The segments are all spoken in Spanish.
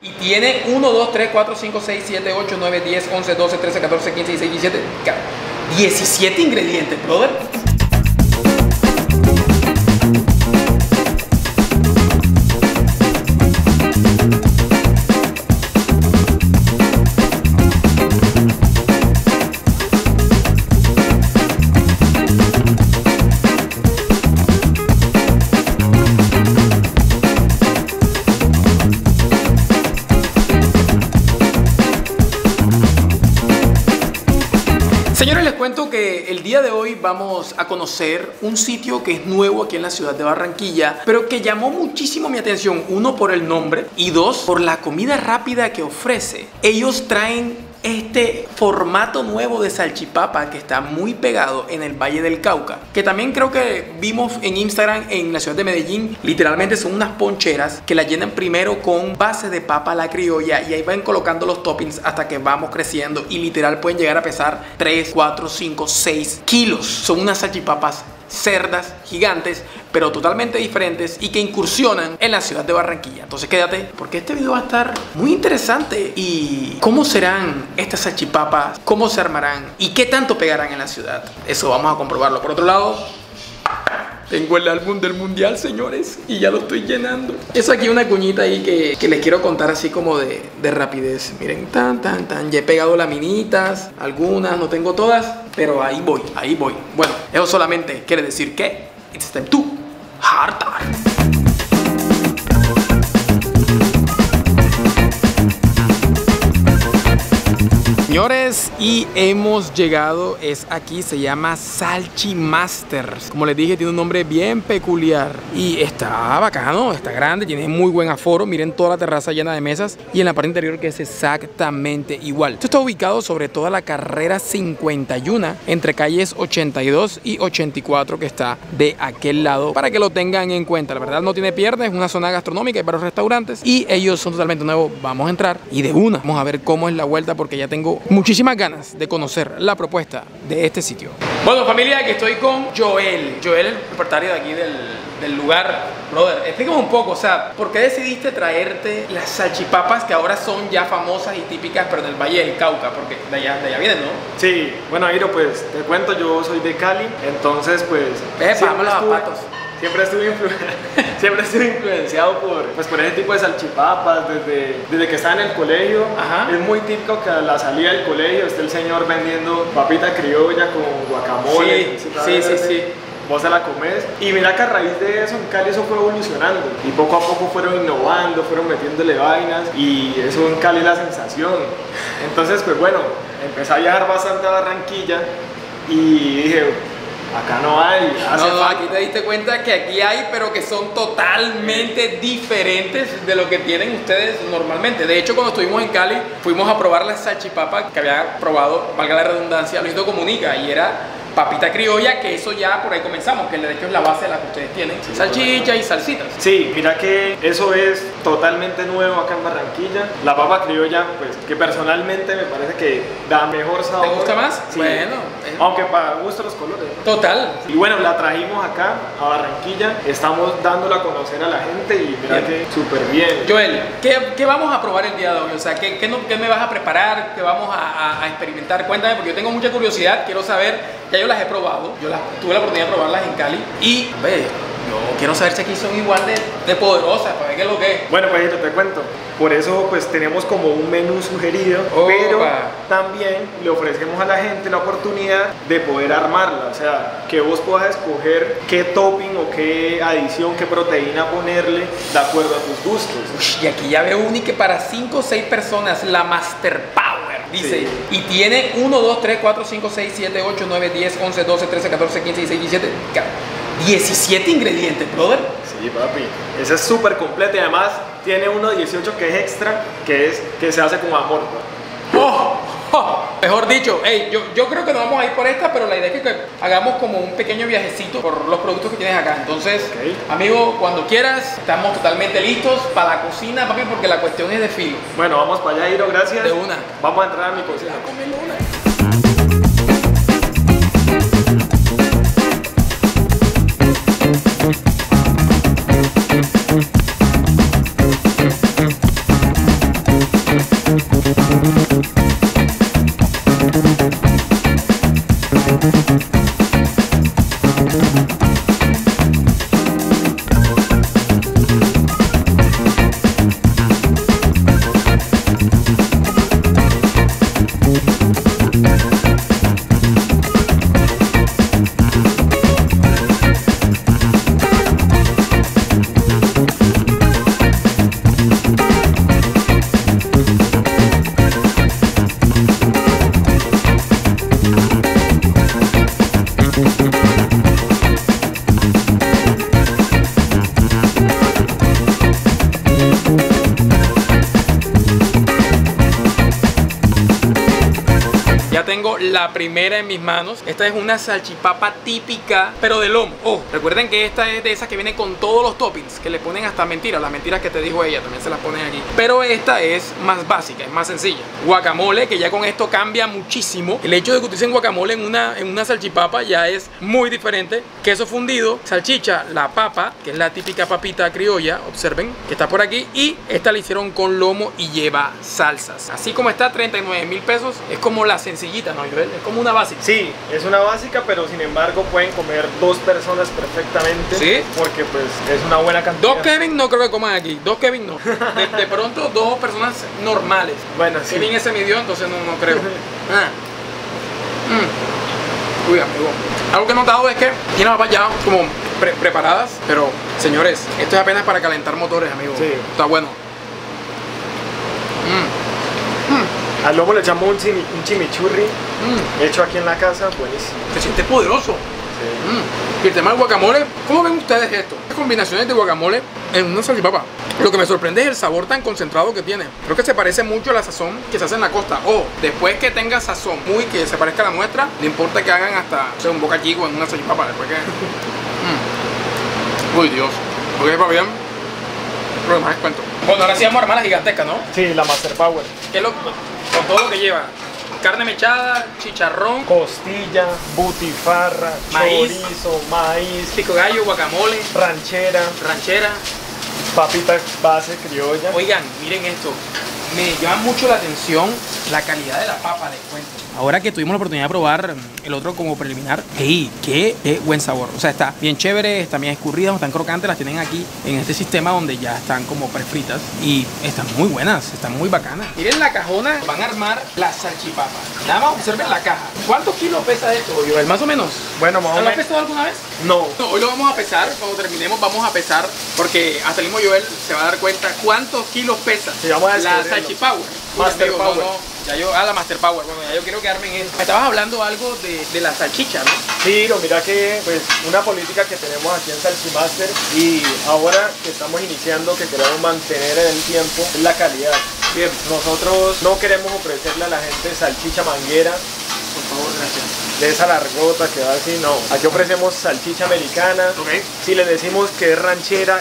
Y tiene 1, 2, 3, 4, 5, 6, 7, 8, 9, 10, 11, 12, 13, 14, 15, 16, 17. 17 ingredientes, brother. Señores, les cuento que el día de hoy vamos a conocer un sitio que es nuevo aquí en la ciudad de Barranquilla, pero que llamó muchísimo mi atención, uno por el nombre y dos por la comida rápida que ofrece. Ellos traen este formato nuevo de salchipapa que está muy pegado en el Valle del Cauca, que también creo que vimos en Instagram en la ciudad de Medellín. Literalmente son unas poncheras que la llenan primero con base de papa a la criolla y ahí van colocando los toppings hasta que vamos creciendo y literal pueden llegar a pesar 3, 4, 5, 6 kilos. Son unas salchipapas cerdas gigantes, pero totalmente diferentes y que incursionan en la ciudad de Barranquilla. Entonces quédate porque este video va a estar muy interesante. Y cómo serán estas salchipapas, cómo se armarán y qué tanto pegarán en la ciudad, eso vamos a comprobarlo. Por otro lado, tengo el álbum del mundial, señores, y ya lo estoy llenando. Eso aquí una cuñita ahí que les quiero contar así como de rapidez. Miren, ya he pegado laminitas, algunas, no tengo todas, pero ahí voy, ahí voy. Bueno, eso solamente quiere decir que it's time to hard time. Señores, y hemos llegado, es aquí, se llama Salchi Masters. Como les dije, tiene un nombre bien peculiar y está bacano, está grande, tiene muy buen aforo. Miren toda la terraza llena de mesas y en la parte interior que es exactamente igual. Esto está ubicado sobre toda la carrera 51 entre calles 82 y 84 que está de aquel lado, para que lo tengan en cuenta. La verdad no tiene pierde, es una zona gastronómica, hay varios restaurantes y ellos son totalmente nuevos. Vamos a entrar y de una vamos a ver cómo es la vuelta porque ya tengo muchísimas ganas de conocer la propuesta de este sitio. Bueno, familia, aquí estoy con Joel. Joel es el propietario de aquí del lugar. Brother, explícame un poco, o sea, ¿por qué decidiste traerte las salchipapas que ahora son ya famosas y típicas, pero en el Valle del Cauca? Porque de allá vienen, ¿no? Sí, bueno, Airo, pues te cuento, yo soy de Cali, entonces pues siempre estuve influenciado por ese tipo de salchipapas desde que estaba en el colegio. Ajá. Es muy típico que a la salida del colegio esté el señor vendiendo papita criolla con guacamole. Sí. Vos se la comes y mira que a raíz de eso en Cali eso fue evolucionando y poco a poco fueron innovando, fueron metiéndole vainas y eso en Cali es la sensación. Entonces pues bueno, empecé a viajar bastante a Barranquilla y dije, acá no hay. No, aquí te diste cuenta que aquí hay, pero que son totalmente diferentes de lo que tienen ustedes normalmente. De hecho, cuando estuvimos en Cali, fuimos a probar la salchipapa que había probado, valga la redundancia, Luisito Comunica, y era papita criolla, que eso ya por ahí comenzamos, que de hecho es la base de la que ustedes tienen, salchicha y salsitas. Sí, mira que eso es totalmente nuevo acá en Barranquilla. La papa criolla, pues que personalmente me parece que da mejor sabor. ¿Te gusta más? Sí. Bueno, aunque para gusto los colores, ¿no? Total. Y bueno, la trajimos acá a Barranquilla, estamos dándola a conocer a la gente y mira bien. Que súper bien. Joel, ¿qué vamos a probar el día de hoy? O sea, ¿qué me vas a preparar? ¿Qué vamos a experimentar? Cuéntame, porque yo tengo mucha curiosidad, quiero saber. Ya yo las he probado, tuve la oportunidad de probarlas en Cali y, yo quiero saber si aquí son igual de poderosas, para ver qué es lo que es. Bueno, pues yo te cuento, por eso pues tenemos como un menú sugerido, pero también le ofrecemos a la gente la oportunidad de poder armarla, o sea, que vos puedas escoger qué topping o qué adición, qué proteína ponerle de acuerdo a tus gustos. Y aquí ya veo una y que para 5 o 6 personas, la Master Power, dice, sí. Y tiene 1, 2, 3, 4, 5, 6, 7, 8, 9, 10, 11, 12, 13, 14, 15, 16, 17, 17 ingredientes, brother. Sí, papi, esa es súper completa y además tiene uno 18 que es extra, que se hace con amor. Mejor dicho, yo creo que nos vamos a ir por esta, pero la idea es que hagamos como un pequeño viajecito por los productos que tienes acá. Entonces, amigo, cuando quieras, estamos totalmente listos para la cocina, papi, porque la cuestión es de filo. Bueno, vamos para allá, Iro, gracias. De una. Vamos a entrar a mi cocina. Ya tengo la primera en mis manos. Esta es una salchipapa típica, pero de lomo. Oh, recuerden que esta es de esas que viene con todos los toppings, que le ponen hasta mentiras. Las mentiras que te dijo ella también se las ponen aquí. Pero esta es más básica, es más sencilla. Guacamole, que ya con esto cambia muchísimo. El hecho de que utilicen guacamole en una salchipapa ya es muy diferente. Queso fundido, salchicha, la papa, que es la típica papita criolla, observen, que está por aquí. Y esta la hicieron con lomo y lleva salsas. Así como está, 39.000 pesos. Es como la sencillita, ¿no, Joel? Es como una básica. Sí, es una básica, pero sin embargo pueden comer 2 personas perfectamente. Sí. Porque pues es una buena cantidad. 2 Kevin no creo que coman aquí. 2 Kevin no. De pronto 2 personas normales. Bueno, sí. Kevin ese midió, entonces no creo. Uy, amigo. Algo que he notado es que tiene papas ya como preparadas, pero señores, esto es apenas para calentar motores, amigo. Sí. Está bueno. Al lomo le echamos un chimichurri hecho aquí en la casa, buenísimo. Se siente poderoso. Sí. Y el tema del guacamole, ¿cómo ven ustedes esto? Las combinaciones de guacamole en una salchipapa. Lo que me sorprende es el sabor tan concentrado que tiene. Creo que se parece mucho a la sazón que se hace en la costa. O después que tenga sazón muy que se parezca a la nuestra, no importa que hagan hasta, o sea, un boca chico en una salchipapa. Después que... Uy, Dios. Ok, va bien. Lo demás es cuento. Bueno, ahora sí vamos a armar la gigantesca, ¿no? Sí, la Master Power. ¿Qué es con todo lo que lleva? Carne mechada, chicharrón, costilla, butifarra, maíz, chorizo, maíz, pico de gallo, guacamole, ranchera, papita base criolla. Oigan, miren esto. Me llama mucho la atención la calidad de la papa, les cuento. Ahora que tuvimos la oportunidad de probar el otro como preliminar, ¡ey! ¡Qué buen sabor! O sea, está bien chévere, están bien escurridas, están crocantes, las tienen aquí en este sistema donde ya están como prefritas y están muy buenas, están muy bacanas. Miren la cajona, van a armar la salchipapa. Nada más observen la caja. ¿Cuántos kilos pesa esto, Joel? Más o menos. Bueno, más o menos. ¿Lo has pesado alguna vez? No. Hoy lo vamos a pesar, cuando terminemos vamos a pesar, porque hasta el mismo Joel se va a dar cuenta cuántos kilos pesa la salchipower. Master Power. La Master Power. Bueno, ya yo quiero quedarme en eso. Me estabas hablando algo de la salchicha, ¿no? Sí, no, mira que pues una política que tenemos aquí en Salchimaster y ahora que estamos iniciando, que queremos mantener en el tiempo, es la calidad. Bien, nosotros no queremos ofrecerle a la gente salchicha manguera. Por favor, gracias. De esa largota que va así, no. Aquí ofrecemos salchicha americana. Okay. Si les decimos que es ranchera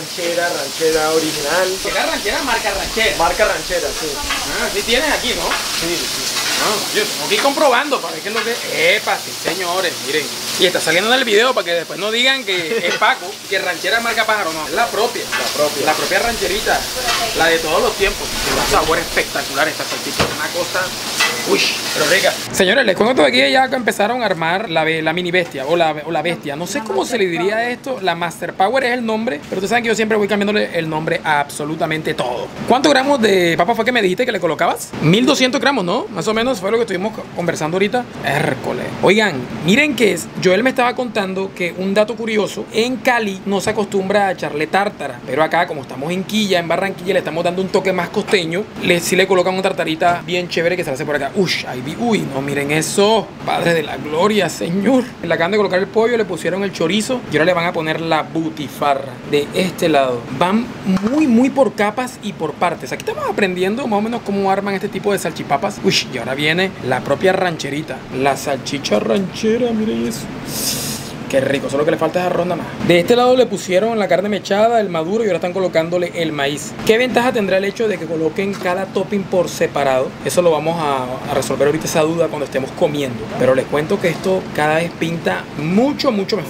original. ¿Era ranchera? Marca ranchera. Marca ranchera, sí. Ah, sí tienes aquí, ¿no? Sí, sí. No, yo estoy aquí comprobando para ver qué es lo que... ¡Epa! Sí, señores, miren. Y está saliendo en el video para que después no digan que es Paco, que ranchera es marca pájaro, no. Es la propia. La propia rancherita. La de todos los tiempos. Tiene un sabor espectacular esta salchicha. Una cosa... Uy, pero rica. Señores, les cuento aquí ya que empezaron a armar la mini bestia o la bestia. No sé cómo se le diría a esto. La Master Power es el nombre, pero ustedes saben que yo siempre voy cambiándole el nombre a absolutamente todo. ¿Cuántos gramos de papa fue que me dijiste que le colocabas? 1200 gramos, ¿no? Más o menos fue lo que estuvimos conversando ahorita. Hércole. Oigan, miren que Joel me estaba contando que un dato curioso, en Cali no se acostumbra a echarle tártara, pero acá como estamos en Quilla, en Barranquilla, le estamos dando un toque más costeño, sí le colocan una tartarita bien chévere que se hace por acá. Uy, no, miren eso, Padre de la Gloria, Señor. Le acaban de colocar el pollo, le pusieron el chorizo y ahora le van a poner la butifarra de este lado. Van muy por capas y por partes. Aquí estamos aprendiendo más o menos cómo arman este tipo de salchipapas. Y ahora viene la propia rancherita, la salchicha ranchera, miren eso. Qué rico, solo que le falta es arroz nada más. De este lado le pusieron la carne mechada, el maduro y ahora están colocándole el maíz. ¿Qué ventaja tendrá el hecho de que coloquen cada topping por separado? Eso lo vamos a resolver ahorita esa duda cuando estemos comiendo. Pero les cuento que esto cada vez pinta mucho mejor.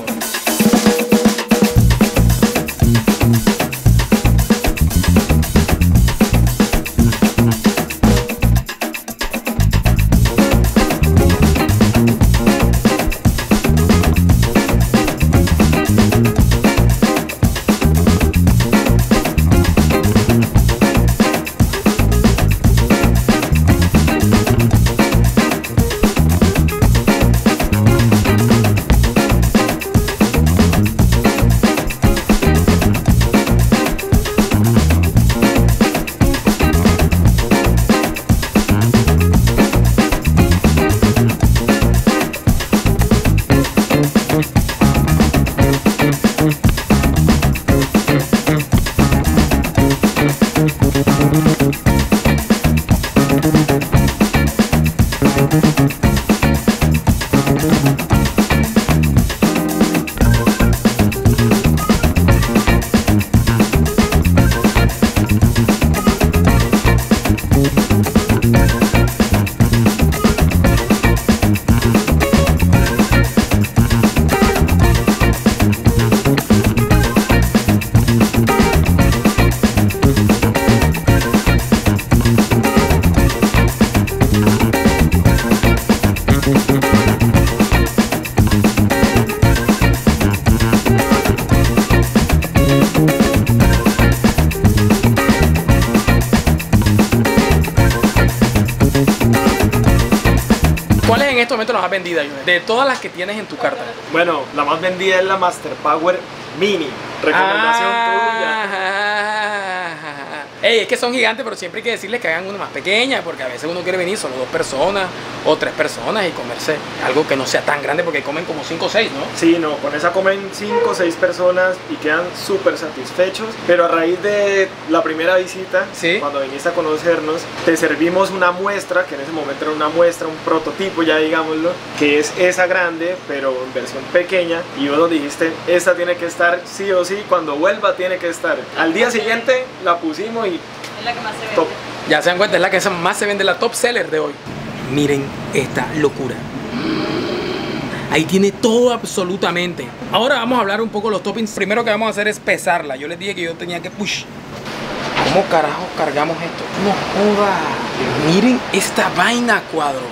en este momento la más vendida, Joel? De todas las que tienes en tu carta. Bueno, la más vendida es la Master Power Mini. Recomendación tuya. Ey, es que son gigantes, pero siempre hay que decirles que hagan una más pequeña, porque a veces uno quiere venir solo 2 personas o 3 personas y comerse algo que no sea tan grande, porque comen como 5 o 6, ¿no? Sí, no, con esa comen 5 o 6 personas y quedan súper satisfechos. Pero a raíz de la primera visita, ¿sí? Cuando viniste a conocernos, te servimos una muestra, que en ese momento era una muestra, un prototipo ya digámoslo, que es esa grande, pero en versión pequeña. Y vos nos dijiste, esta tiene que estar sí o sí, cuando vuelva tiene que estar. Al día siguiente la pusimos y es la que más se vende. top. Ya se dan cuenta, es la que más se vende, la top seller de hoy. Miren esta locura. Ahí tiene todo absolutamente. Ahora vamos a hablar un poco de los toppings. Primero que vamos a hacer es pesarla. Yo les dije que yo tenía que push. ¿Cómo carajo cargamos esto? No joda. Miren esta vaina, cuadro.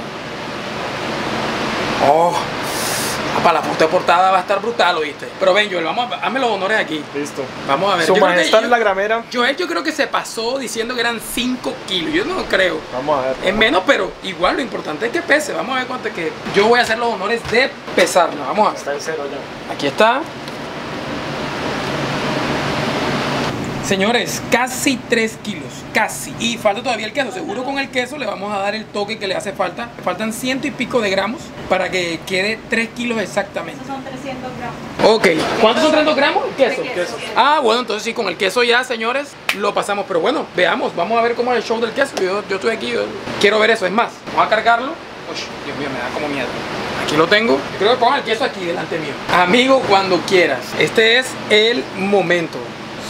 Oh. Para la foto de portada va a estar brutal, ¿oíste? Pero ven, Joel, hazme los honores aquí. Listo. Vamos a ver. Su majestad la gramera. Joel, yo creo que se pasó diciendo que eran 5 kilos. Yo no creo. Vamos a ver. Es menos, pero igual lo importante es que pese. Vamos a ver cuánto es que... Yo voy a hacer los honores de pesarla. Vamos a ver. Está en cero ya. Aquí está. Señores, casi 3 kilos, casi. Y falta todavía el queso. Seguro con el queso le vamos a dar el toque que le hace falta. Faltan 100 y pico de gramos para que quede 3 kilos exactamente. Esos son 300 gramos. Ok, ¿cuántos son 300 gramos? Queso. De queso. Ah, bueno, entonces sí, con el queso ya, señores, lo pasamos. Pero bueno, veamos, vamos a ver cómo es el show del queso. Yo estoy aquí, yo quiero ver eso. Es más, vamos a cargarlo. Uy, Dios mío, me da como miedo. Aquí lo tengo. Yo creo que pongan el queso aquí delante mío. Amigo, cuando quieras. Este es el momento.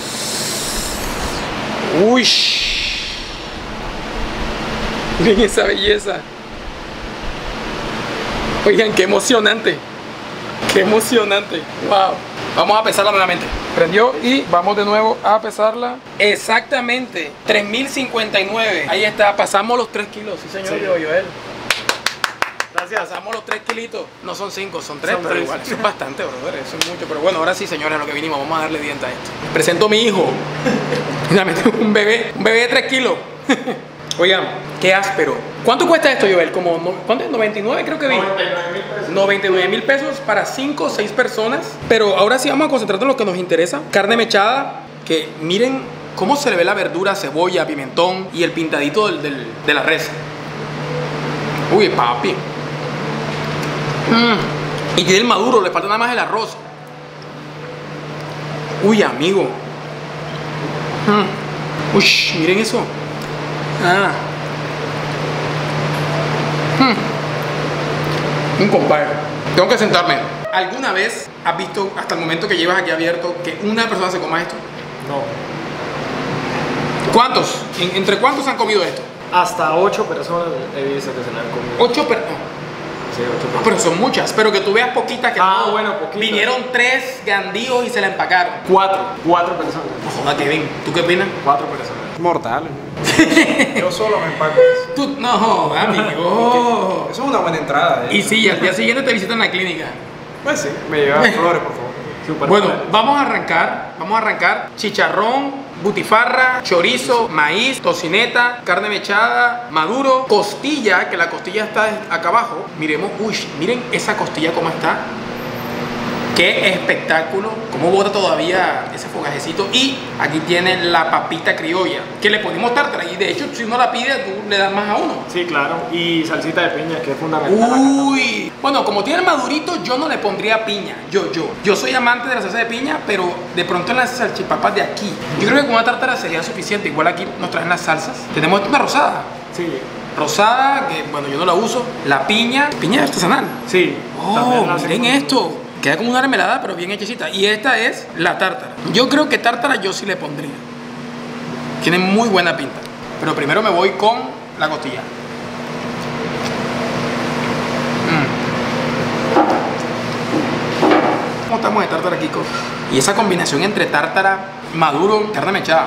Uy, miren esa belleza. Oigan, qué emocionante. Qué emocionante. Wow. Vamos a pesarla nuevamente. Prendió y vamos de nuevo a pesarla. Exactamente 3059. Ahí está, pasamos los 3 kilos. Sí, señor, Sí. Joel. Gracias. Pasamos los 3 kilitos. No son 5, son 3, Son pero 3. igual, eso es bastante, brother. Eso es mucho. Pero bueno, ahora sí, señores, a lo que vinimos. Vamos a darle diente a esto. Presento a mi hijo. Un bebé de 3 kilos. Oigan, qué áspero. ¿Cuánto cuesta esto, Joel? ¿Cuánto es? 99 creo que vi. 99.000 pesos. 99.000 pesos para 5 o 6 personas. Pero ahora sí vamos a concentrarnos en lo que nos interesa. Carne mechada, que miren cómo se le ve la verdura, cebolla, pimentón y el pintadito de la res. Uy, papi. Y tiene el maduro, le falta nada más el arroz. Uy, amigo. Uy, miren eso. Un compadre. Tengo que sentarme. ¿Alguna vez has visto hasta el momento que llevas aquí abierto que una persona se coma esto? No. ¿Cuántos? ¿Entre cuántos han comido esto? Hasta 8 personas he visto que se la han comido. 8 personas. Sí, 8 personas. Pero son muchas. Pero que tú veas poquitas que no. Bueno, poquitas. Vinieron 3 gandíos y se la empacaron. 4 personas. No joda, Kevin. ¿Tú qué opinas? 4 personas. Mortal. Yo solo me empaco. Tú, no, amigo. Eso es una buena entrada. Y sí, al día siguiente te visitan la clínica. Pues sí, me llevan flores, por favor. Super Bueno, bueno. vamos a arrancar chicharrón, butifarra, chorizo, maíz, tocineta, carne mechada, maduro, costilla, que la costilla está acá abajo. Miremos, uy, miren esa costilla cómo está. Qué espectáculo, cómo bota todavía ese fogajecito. Y aquí tiene la papita criolla, que le ponemos tártara. Y de hecho, si uno la pide, tú le das más a uno. Sí, claro. Y salsita de piña, que es fundamental. Uy, bueno, como tiene el madurito, yo no le pondría piña. Yo soy amante de la salsa de piña, pero de pronto en las salchipapas de aquí, yo creo que con una tártara sería suficiente. Igual aquí nos traen las salsas. Tenemos una rosada. Sí, Rosada, que bueno, yo no la uso. La piña artesanal. sí. Oh, También la miren hacemos. esto. Queda como una mermelada, pero bien hechecita. Y esta es la tártara. Yo creo que tártara yo sí le pondría. Tiene muy buena pinta. Pero primero me voy con la costilla. ¿Cómo estamos de tártara, Kiko? Y esa combinación entre tártara, maduro, carne mechada.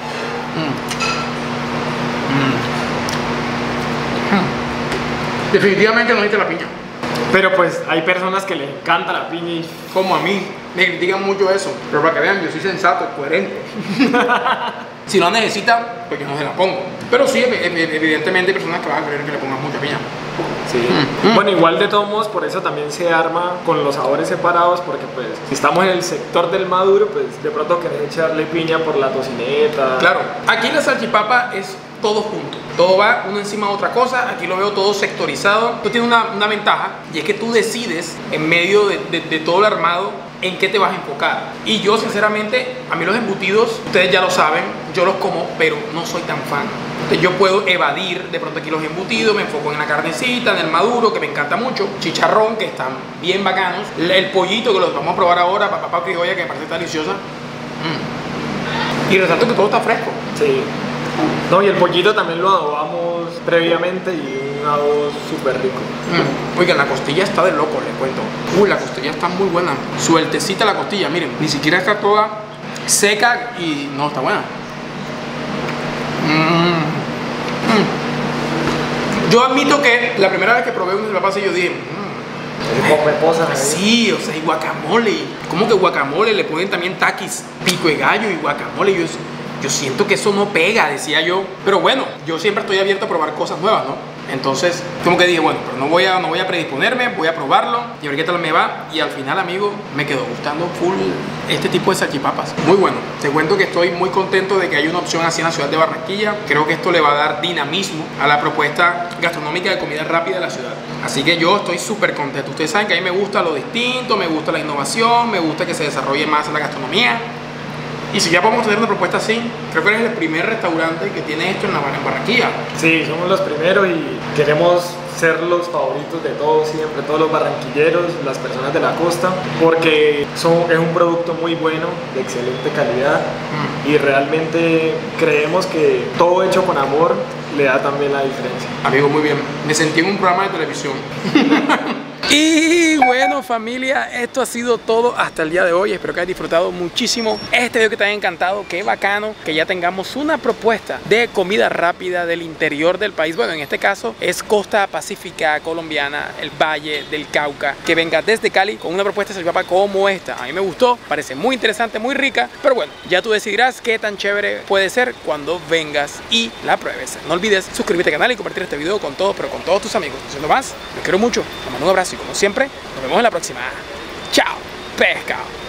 Definitivamente no necesita la piña. Pero pues hay personas que les encanta la piña y Como a mí, me critican mucho eso. Pero para que vean, yo soy sensato, coherente. Si no necesitan, pues que no se la pongo. Pero sí, evidentemente hay personas que van a querer que le pongan mucha piña. Sí. Bueno, igual de todos modos, por eso también se arma con los sabores separados, porque pues si estamos en el sector del maduro, pues de pronto querés echarle piña por la tocineta. Claro, aquí la salchipapa es todo junto, todo va uno encima de otra cosa. Aquí lo veo todo sectorizado. Esto tiene una ventaja, y es que tú decides en medio de todo el armado en qué te vas a enfocar. Y yo sinceramente, a mí los embutidos, ustedes ya lo saben, yo los como, pero no soy tan fan. Entonces yo puedo evadir de pronto aquí los embutidos, me enfoco en la carnecita, en el maduro, que me encanta mucho, chicharrón, que están bien bacanos, el pollito, que los vamos a probar ahora, papá criolla, que me parece deliciosa. Y resalto que todo está fresco. Sí. No, y el pollito también lo adobamos previamente y un adobo súper rico. Oigan, la costilla está de loco, les cuento. Uy, la costilla está muy buena. Sueltecita la costilla, miren. Ni siquiera está toda seca y no, está buena. Yo admito que la primera vez que probé un salchipapa yo dije... Sí, o sea, y guacamole. ¿Cómo que guacamole? Le ponen también taquis, pico de gallo y guacamole. Yo siento que eso no pega, decía yo. Pero bueno, yo siempre estoy abierto a probar cosas nuevas, ¿no? Entonces, como que dije, bueno, pero no voy a predisponerme, voy a probarlo y a ver qué tal me va. Y al final, amigo, me quedó gustando full este tipo de salchipapas. Muy bueno. Te cuento que estoy muy contento de que haya una opción así en la ciudad de Barranquilla. Creo que esto le va a dar dinamismo a la propuesta gastronómica de comida rápida de la ciudad. Así que yo estoy súper contento. Ustedes saben que a mí me gusta lo distinto, me gusta la innovación, me gusta que se desarrolle más la gastronomía. Y si ya podemos tener una propuesta así, creo que eres el primer restaurante que tiene esto en Barranquilla. Sí, somos los primeros y queremos ser los favoritos de todos siempre, todos los barranquilleros, las personas de la costa, porque es un producto muy bueno, de excelente calidad y realmente creemos que todo hecho con amor le da también la diferencia. Amigo, muy bien. Me sentí en un programa de televisión. Y bueno, familia, esto ha sido todo hasta el día de hoy. Espero que hayas disfrutado muchísimo este video, que te haya encantado. Qué bacano que ya tengamos una propuesta de comida rápida del interior del país. Bueno, en este caso es costa pacífica colombiana, el Valle del Cauca, que venga desde Cali con una propuesta de salchipapa como esta. A mí me gustó, parece muy interesante, muy rica. Pero bueno, ya tú decidirás qué tan chévere puede ser cuando vengas y la pruebes. No olvides suscribirte al canal y compartir este video con todos, pero con todos tus amigos. Siendo más, los quiero mucho. Les mando un abrazo y como siempre, nos vemos en la próxima. Chao, pescado.